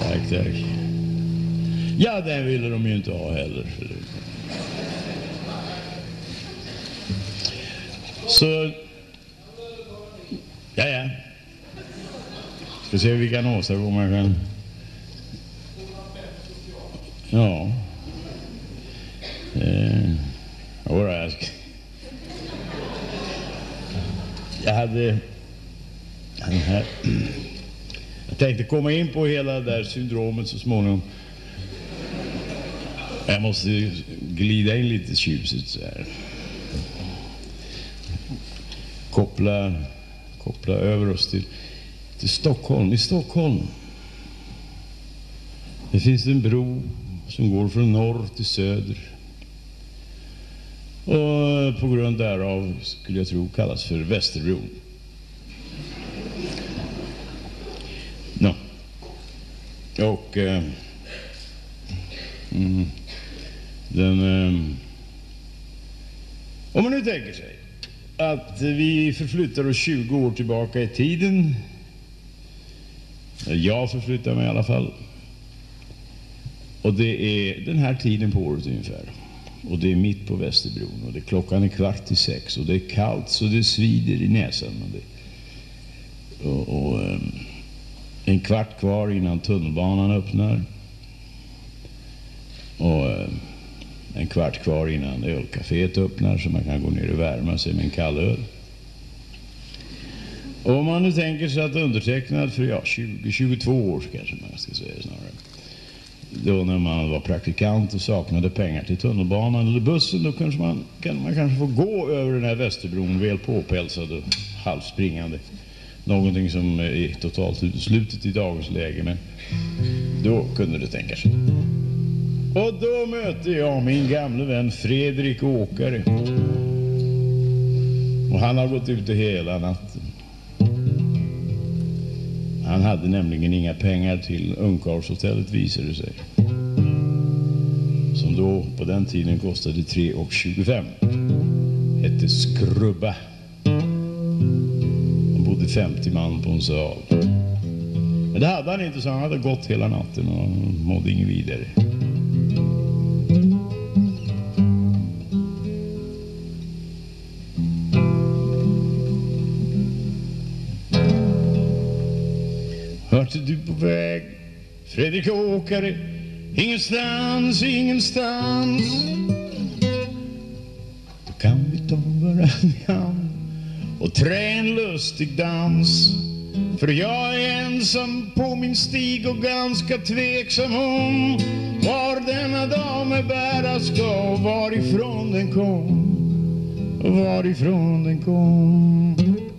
Tack. Ja, den ville de ju inte ha heller. Så... Ja. Ska se vilka åstadkomma man kan... Ja. Jag hade... Jag tänkte komma in på hela det där syndromet så småningom. Jag måste glida in lite tjusigt så här. Koppla över oss till Stockholm. I Stockholm. Det finns en bro som går från norr till söder. Och på grund därav skulle jag tro kallas för Västerbron. No. Och om man nu tänker sig att vi förflyttar oss 20 år tillbaka i tiden. Jag förflyttar mig i alla fall. Och det är den här tiden på året ungefär. Och det är mitt på Västerbron. Och det klockan är 5:15. Och det är kallt så det svider i näsan. Och en kvart kvar innan tunnelbanan öppnar. Och en kvart kvar innan ölcaféet öppnar så man kan gå ner och värma sig med en kall öl. Och om man nu tänker sig att undertecknad för 20-22 år kanske man ska säga snarare. Då när man var praktikant och saknade pengar till tunnelbanan eller bussen, då kan man kanske få gå över den här Västerbron väl påpälsad och halvspringande. Någonting som är totalt uteslutet i dagens läge, men då kunde det tänka sig. Och då möter jag min gamle vän Fredrik Åkare. Och han har gått ute hela natten. Han hade nämligen inga pengar till ungkarlshotellet, visade sig. Som då på den tiden kostade 3,25. Hette Skrubba. Han bodde 50 man på en sal. Men det hade han inte, så han hade gått hela natten och mådde ingen vidare. Vart är du på väg, Fredrik Åkare? Ingenstans. Då kan vi ta varann i hand och trä en lustig dans. För jag är ensam på min stig och ganska tveksam om var denna dam bära ska och varifrån den kom.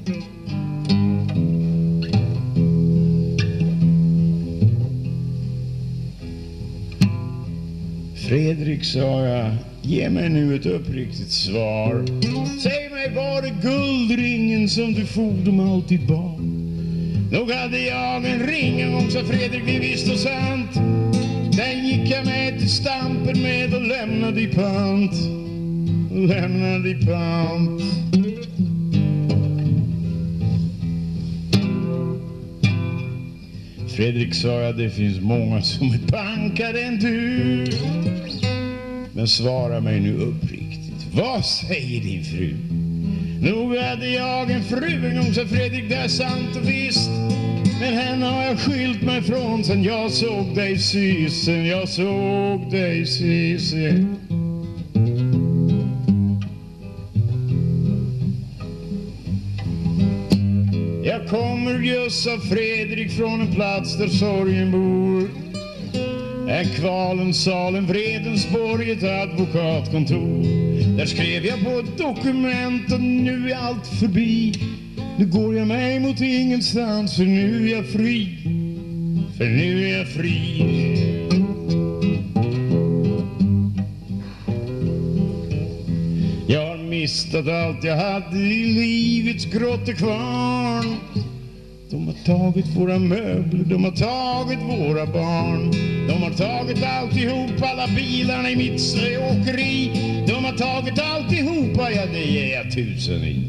Fredrik, sa jag, ge mig nu ett uppriktigt svar. Säg mig, var det guldringen som du fordom alltid bar? Nog hade jag en ring en gång, sa Fredrik, det visst och sant. Den gick jag med till Stampen med och lämnade i pant. Fredrik, sa jag, det finns många som är bankare än du. Men svara mig nu uppriktigt, vad säger din fru? Nog hade jag en fru en gång, sa Fredrik, det är sant och visst. Men henne har jag skilt mig från sen jag såg dig sist. Jag kommer just av Fredrik från en plats där sorgen bor. En kvalens sal, en Vredensborg, ett advokatkontor. Där skrev jag på ett dokument och nu är allt förbi. Nu går jag mig mot ingenstans, för nu är jag fri. Jag har mistat allt jag hade i livets grottekvarn. De har tagit våra möbler, de har tagit våra barn. De har tagit alltihop, alla bilarna i mitt åkeri. De har tagit alltihopa, ja det ger jag 1000 i.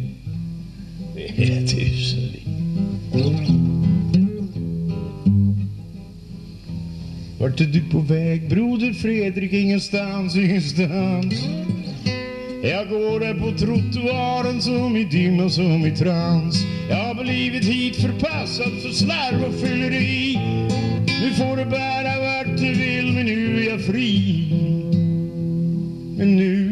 Vart är du på väg, broder Fredrik? Ingenstans, ingenstans. Jag går där på trottoaren som i dimma, som i trans. Jag har blivit hit förpassad för slarv och fylleri. Nu får du bära vart du vill, men nu är jag fri. Men nu